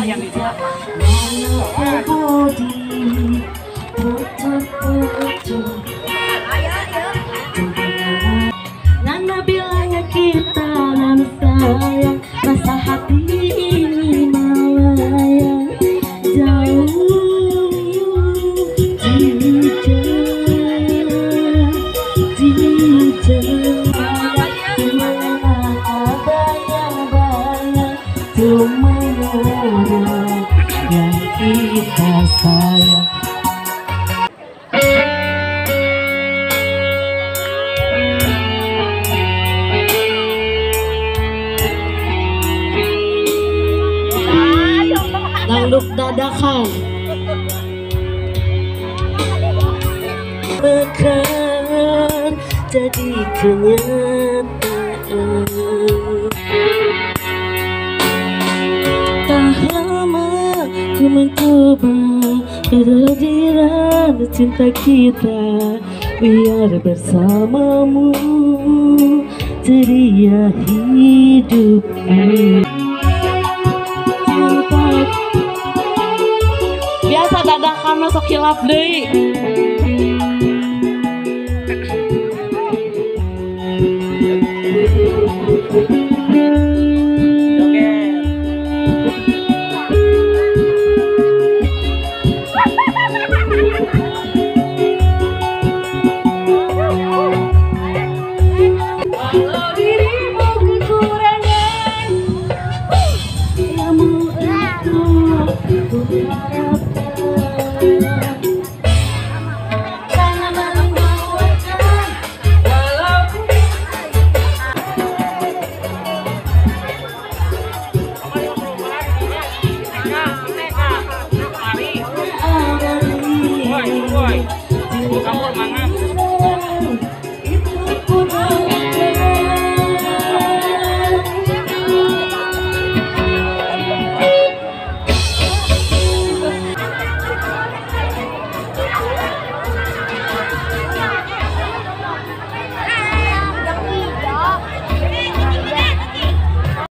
yang di sana. Nana bilangnya kita nan sayang, rasa hati ini melayang jauh di jauh bayang-bayang cuma yang kita sayang. Dangdut dadakan pekan jadi kenyataan. Tak lama ku mencoba kehadiran cinta kita, biar bersamamu ceria hidupku. Biasa dadakan masuk hilap deui. Walau dirimu kekurangan ilmu itu ku harapkan. Kamu mangan.